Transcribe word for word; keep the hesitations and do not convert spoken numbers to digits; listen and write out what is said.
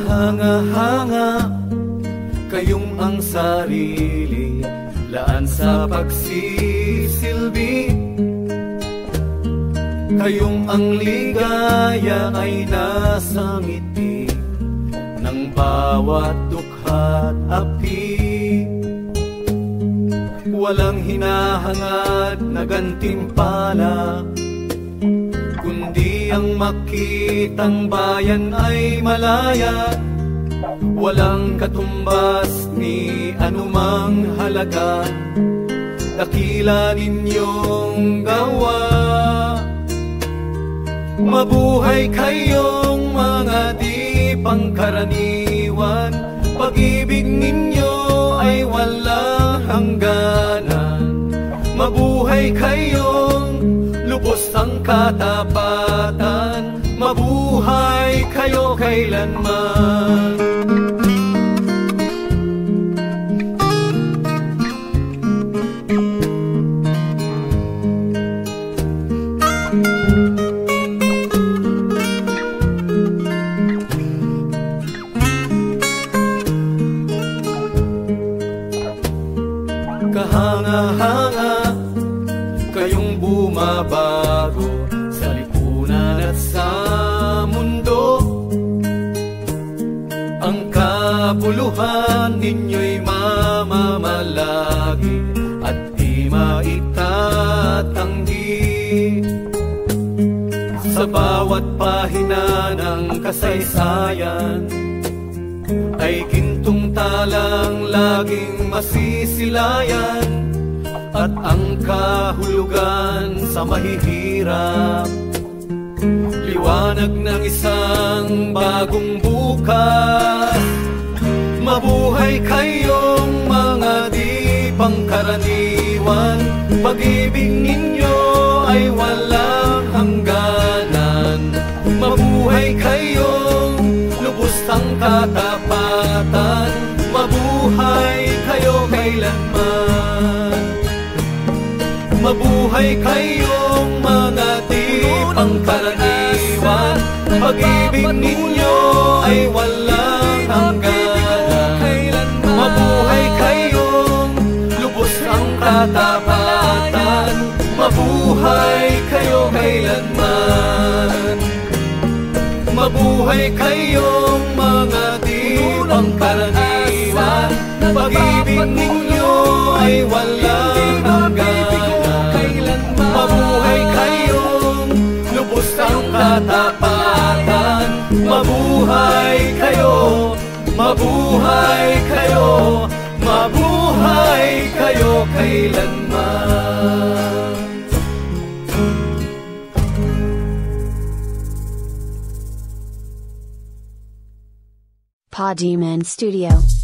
Kahanga-hanga kayong ang sarili, laan sa pagsisilbi. Kayong ang ligaya ay nasa ngiti ng bawat dukha't api. Walang hinahangad na gantimpala, kundi ang makitang bayan ay malaya. Walang katumbas ni anumang halaga, dakila ninyong gawa. Mabuhay kayong mga di pangkaraniwan, pag-ibig ninyo ay walang hangganan. Mabuhay kayong lubos ang katapatan, mabuhay kayo kailanman. Kahanga-hanga kayong bumabago sa lipunan at sa mundo. Ang kapuluhan ninyo'y mamamalagi at di maitatanggi. Sa bawat pahina ng kasaysayan ay gintong talang laging masisilayan, at ang kahulugan sa mahihirap, liwanag ng isang bagong bukas. Mabuhay kayong mga di pangkaraniwan, pag-ibig ninyo ay walang hangganan. Mabuhay kayong lubos ang katapatan, mabuhay kayo kailanman. Mabuhay kayong mga di pangkaraniwan, pag-ibig ninyo ay walang hangganan. Mabuhay kayong lubos ang katapatan, mabuhay kayo kailanman. Mabuhay kayong mga di pangkaraniwan, pag-ibig ninyo ay walang hangganan. Mabuhay kayong lubos ang katapatan, mabuhay kayo, mabuhay kayo, mabuhay kayo kailanman. Podimon Studio.